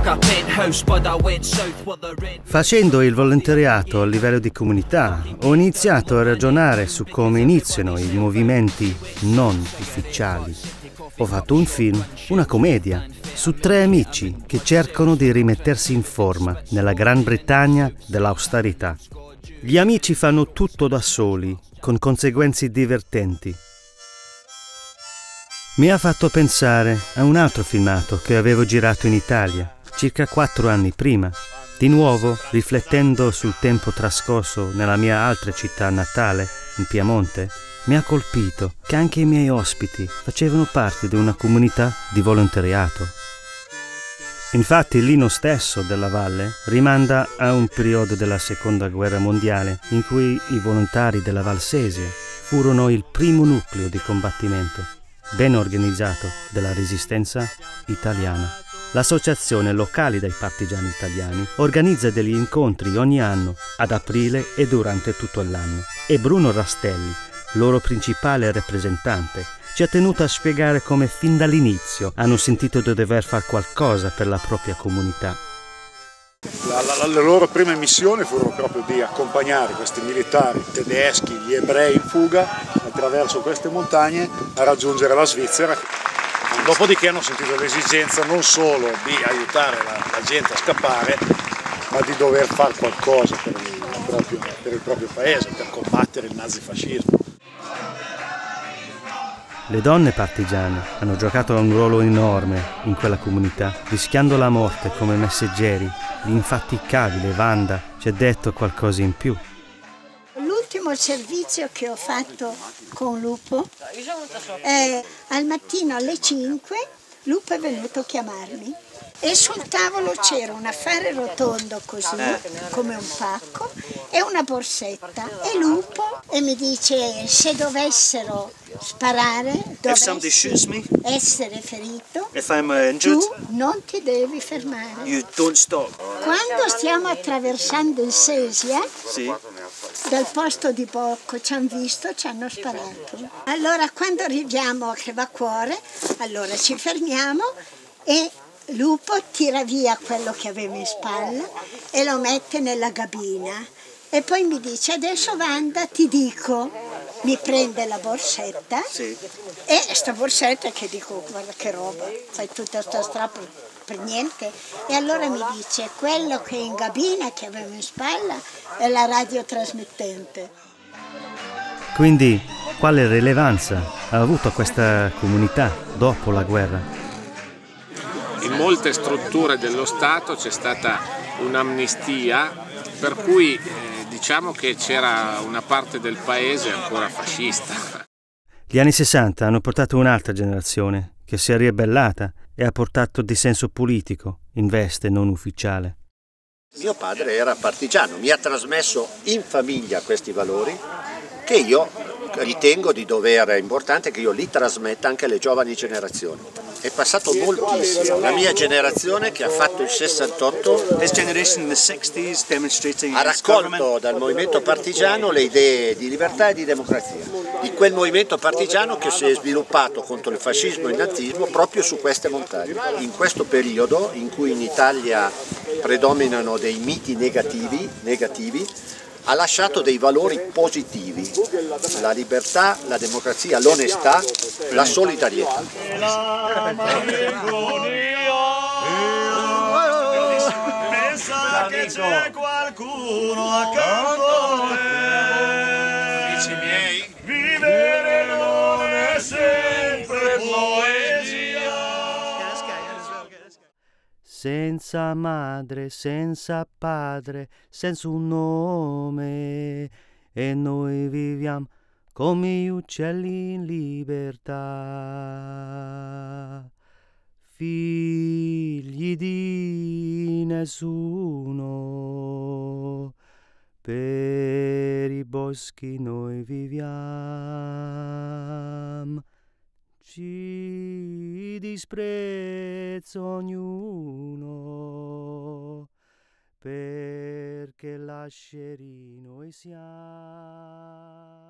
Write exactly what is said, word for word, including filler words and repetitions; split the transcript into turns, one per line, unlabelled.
Facendo il volontariato a livello di comunità, ho iniziato a ragionare su come iniziano i movimenti non ufficiali. Ho fatto un film, una commedia, su tre amici che cercano di rimettersi in forma nella Gran Bretagna dell'austerità. Gli amici fanno tutto da soli, con conseguenze divertenti. Mi ha fatto pensare a un altro filmato che avevo girato in Italia, circa quattro anni prima. Di nuovo, riflettendo sul tempo trascorso nella mia altra città natale, in Piemonte, mi ha colpito che anche i miei ospiti facevano parte di una comunità di volontariato. Infatti l'Inno stesso della valle rimanda a un periodo della Seconda Guerra Mondiale in cui i volontari della Val Sesia furono il primo nucleo di combattimento, ben organizzato, della resistenza italiana. L'associazione Locali dei Partigiani Italiani organizza degli incontri ogni anno, ad aprile e durante tutto l'anno. E Bruno Rastelli, loro principale rappresentante, ci ha tenuto a spiegare come fin dall'inizio hanno sentito di dover fare qualcosa per la propria comunità.
La, la, le loro prime missioni furono proprio di accompagnare questi militari tedeschi, gli ebrei in fuga attraverso queste montagne a raggiungere la Svizzera. Dopodiché hanno sentito l'esigenza non solo di aiutare la, la gente a scappare, ma di dover fare qualcosa per il, proprio, per il proprio paese, per combattere il nazifascismo.
Le donne partigiane hanno giocato un ruolo enorme in quella comunità, rischiando la morte come messaggeri. L'infaticabile Wanda ci ha detto qualcosa in più.
L'ultimo servizio che ho fatto con Lupo, eh, al mattino alle cinque Lupo è venuto a chiamarmi e sul tavolo c'era un affare rotondo così, come un pacco, e una borsetta. E Lupo e mi dice: se dovessero sparare, dovessi essere ferito, tu non ti devi fermare. Quando stiamo attraversando il Sesia, sì, dal posto di Bocco ci hanno visto, ci hanno sparato. Allora quando arriviamo a Crevacuore, allora ci fermiamo e Lupo tira via quello che aveva in spalla e lo mette nella gabina. E poi mi dice: adesso Wanda ti dico, mi prende la borsetta, sì, e sta borsetta che dico: guarda che roba, fai tutta sta strappa per niente. E allora mi dice: quello che è in gabina che avevo in spalla è la radiotrasmittente.
Quindi quale rilevanza ha avuto questa comunità dopo la guerra?
In molte strutture dello Stato c'è stata un'amnistia, per cui eh, diciamo che c'era una parte del paese ancora fascista.
Gli anni sessanta hanno portato un'altra generazione che si è ribellata e ha portato dissenso politico in veste non ufficiale.
Mio padre era partigiano, mi ha trasmesso in famiglia questi valori che io ritengo di dover, è importante che io li trasmetta anche alle giovani generazioni. È passato moltissimo, la mia generazione che ha fatto il sessantotto ha raccolto dal movimento partigiano le idee di libertà e di democrazia, di quel movimento partigiano che si è sviluppato contro il fascismo e il nazismo proprio su queste montagne. In questo periodo in cui in Italia predominano dei miti negativi, negativi ha lasciato dei valori positivi: la libertà, la democrazia, l'onestà, la solidarietà.
Pensa che c'è qualcuno accanto a te.
Amici miei,
Vivere non è sempre poesia.
Senza madre, senza padre, senza un nome, e noi viviamo come gli uccelli in libertà. Figli di nessuno, per i boschi noi viviamo. Ci disprezza ognuno, perché lascieri noi siamo.